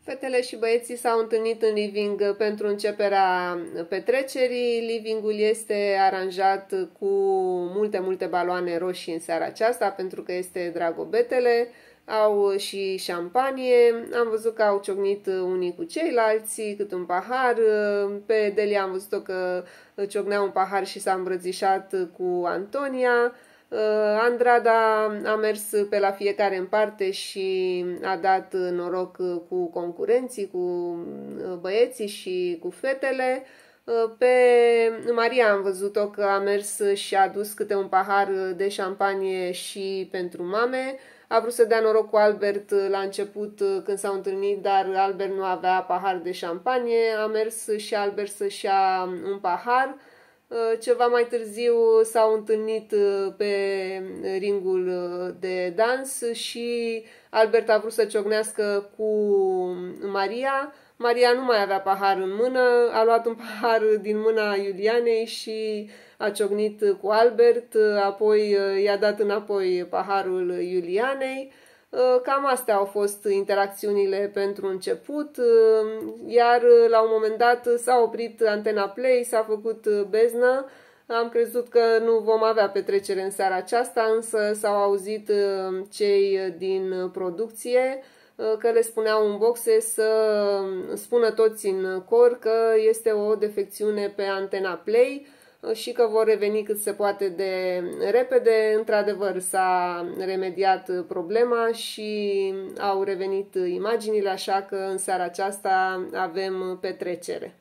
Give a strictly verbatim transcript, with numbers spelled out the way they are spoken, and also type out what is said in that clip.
Fetele și băieții s-au întâlnit în living pentru începerea petrecerii. Livingul este aranjat cu multe, multe baloane roșii în seara aceasta, pentru că este Dragobetele. Au și șampanie. Am văzut că au ciocnit unii cu ceilalți, cât un pahar. Pe Delia am văzut-o că ciocnea un pahar și s-a îmbrățișat cu Antonia. Andrada a mers pe la fiecare în parte și a dat noroc cu concurenții, cu băieții și cu fetele. Pe Maria am văzut-o că a mers și a adus câte un pahar de șampanie și pentru mame. A vrut să dea noroc cu Albert la început când s-au întâlnit, dar Albert nu avea pahar de șampanie. A mers și Albert să-și ia un pahar. Ceva mai târziu s-au întâlnit pe ringul de dans și Albert a vrut să ciocnească cu Maria. Maria nu mai avea pahar în mână, a luat un pahar din mâna Iulianei și a ciocnit cu Albert, apoi i-a dat înapoi paharul Iulianei. Cam astea au fost interacțiunile pentru început, iar la un moment dat s-a oprit Antena Play, s-a făcut beznă. Am crezut că nu vom avea petrecere în seara aceasta, însă s-au auzit cei din producție că le spuneau în boxe să spună toți în cor că este o defecțiune pe Antena Play și că vor reveni cât se poate de repede. Într-adevăr s-a remediat problema și au revenit imaginile, așa că în seara aceasta avem petrecere.